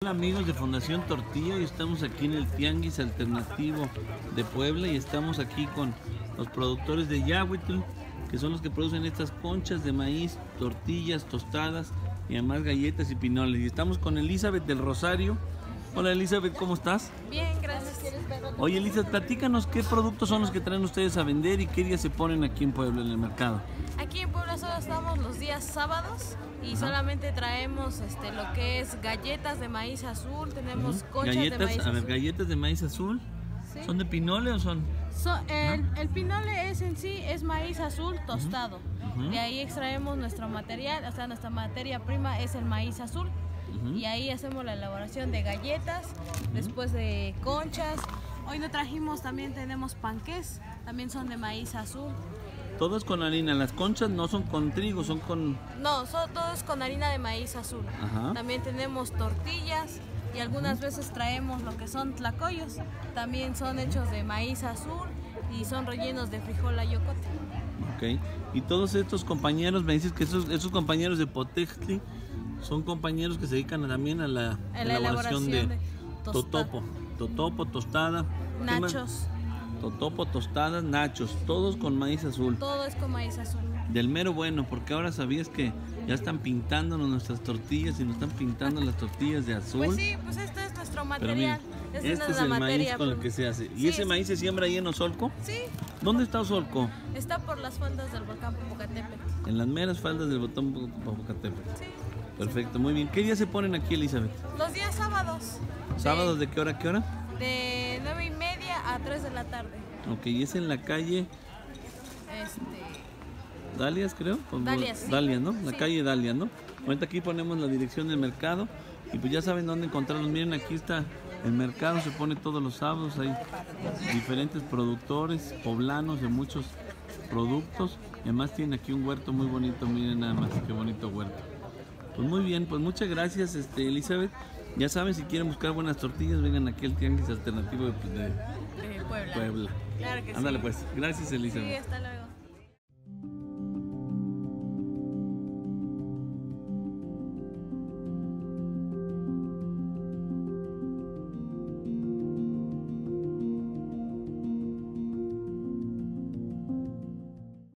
Hola amigos de Fundación Tortilla, y estamos aquí en el Tianguis Alternativo de Puebla y estamos aquí con los productores de Yahuitl, que son los que producen estas conchas de maíz, tortillas, tostadas y además galletas y pinoles. Y estamos con Elizabeth del Rosario. Hola Elizabeth, ¿cómo estás? Bien, gracias. Oye Elizabeth, platícanos qué productos son los que traen ustedes a vender y qué días se ponen aquí en Puebla en el mercado. Aquí en Puebla solo estamos los días sábados y solamente traemos lo que es galletas de maíz azul, tenemos conchas Galletas, de maíz azul. a ver, galletas de maíz azul. ¿Sí? ¿Son de pinole o son? El pinole es maíz azul tostado. De ahí extraemos nuestro material, o sea, nuestra materia prima es el maíz azul. Y ahí hacemos la elaboración de galletas, después de conchas. Hoy no trajimos, también tenemos panqués, también son de maíz azul. Todo es con harina, las conchas no son con trigo, son con... No, todo es con harina de maíz azul. También tenemos tortillas y algunas veces traemos lo que son tlacoyos. También son hechos de maíz azul y son rellenos de frijol ayocote. Ok, y todos estos compañeros, me dices que esos compañeros de Potextli son compañeros que se dedican también a la elaboración de totopo, tostada, nachos. Totopo, tostadas, nachos, todos con maíz azul. Todo es con maíz azul. Del mero bueno, porque ahora sabías que ya están pintándonos nuestras tortillas y nos están pintando las tortillas de azul. Pues sí, pues este es nuestro material. Mira, este es el maíz con el que se hace. ¿Y ese maíz se siembra ahí en Osolco? Sí. ¿Dónde está Osolco? Está por las faldas del volcán Popocatépetl. En las meras faldas del botón Popocatépetl. Sí. Perfecto, muy bien. ¿Qué días se ponen aquí, Elizabeth? Los días sábados. ¿Sábados de qué hora a qué hora? De 9:30 a 3 de la tarde. Ok, y es en la calle Dalias, creo. Dalias, sí. Dalias, ¿no? La Sí. calle Dalias, ¿no? Ahorita aquí ponemos la dirección del mercado y pues ya saben dónde encontrarlos. Miren, aquí está el mercado, se pone todos los sábados, hay diferentes productores poblanos de muchos productos. Y además tienen aquí un huerto muy bonito, miren nada más, qué bonito huerto. Pues muy bien, pues muchas gracias Elizabeth. Ya saben, si quieren buscar buenas tortillas, vengan aquí al Tianguis Alternativo de Puebla. Puebla. Claro que Ándale sí. pues, gracias Elizabeth. Sí, hasta luego.